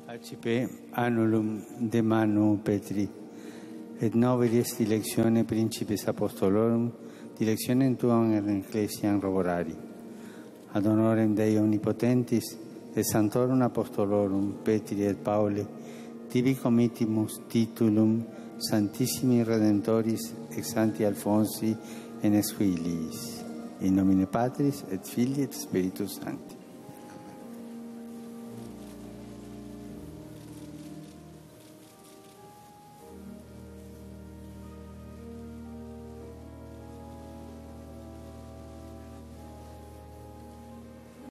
Accipe annulum de manu Petri, et novilis dilectione principes apostolorum, dilectionem tuam in ecclesiam roborari. Ad honorem Dei omnipotentis, et sanctorum apostolorum Petri et Pauli, tibi committimus titulum Santissimi Redemptoris ex Sancti Alfonsi et ex Filiis, in nomine Patris et Filii et Spiritus Sancti.